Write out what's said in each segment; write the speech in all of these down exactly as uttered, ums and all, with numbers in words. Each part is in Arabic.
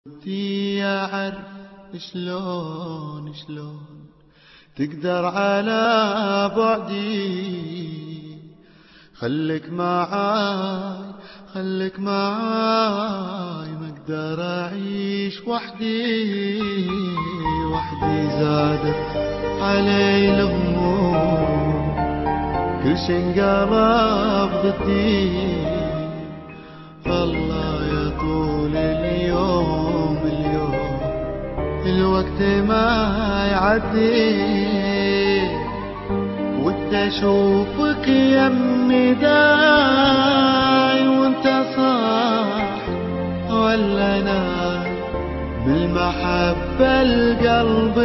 ودي أعرف شلون شلون تقدر على بعدي. خليك معاي خليك معاي ما اقدر اعيش وحدي. وحدي زادت علي الهموم كل شي انقلب ضدي. الله يا طول اليوم اليوم الوقت ما يعدي. ودي اشوفك يمي داي وانت صاح ولا ناي. بالمحبة القلب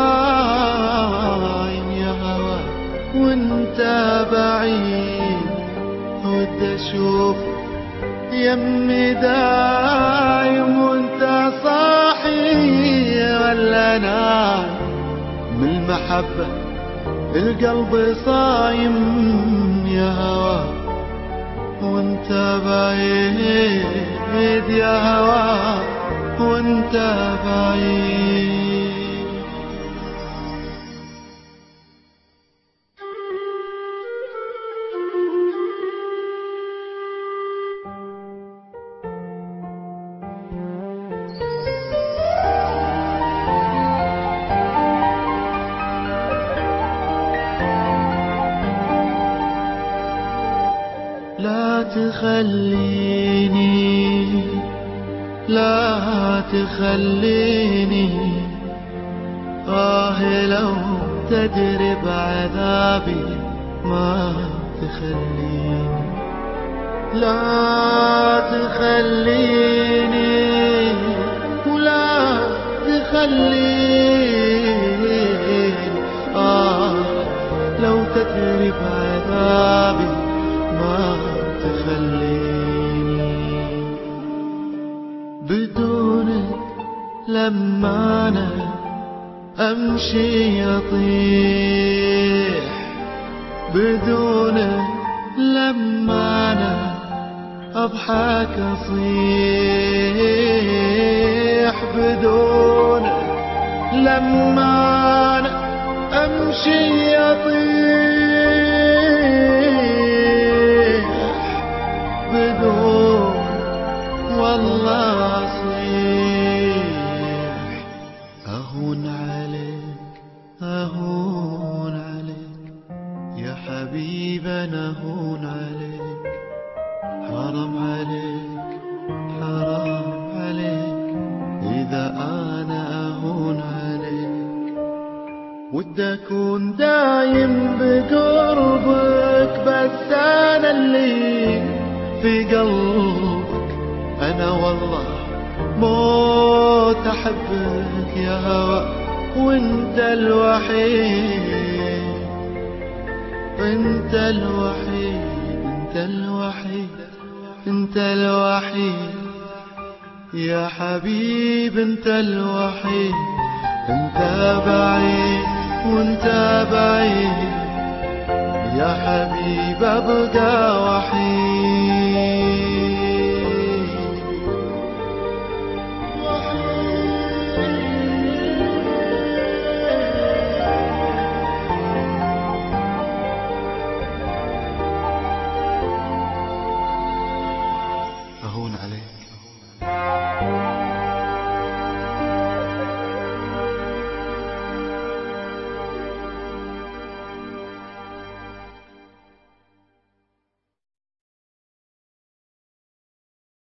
صايم يا هوا وانت بعيد. ودي اشوف يمي دايم وانت صاحي ولا ناي. بالمحبة القلب صايم يا هوا وانت بعيد. يا هوا وانت بعيد. لا تخليني لا تخليني آه لو تدري بعذابي ما تخليني. لا تخليني ولا تخليني آه لو تدري بعذابي ما تخليني. بدونك لما أنا أمشي أطيح. بدونك لما أنا أضحك أصيح. بدونك لما أنا أمشي أطيح. بدون والله أصيح. أهون عليك أهون عليك يا حبيبي أنا أهون عليك. حرام عليك حرام عليك إذا أنا أهون عليك. ودي أكون دايم بقربك بس أنا اللي في قلبك. أنا والله موت أحبك يا هوا وانت الوحيد. انت الوحيد انت الوحيد انت الوحيد يا حبيب. انت الوحيد انت بعيد وانت بعيد يا حبيب ابقى وحيد.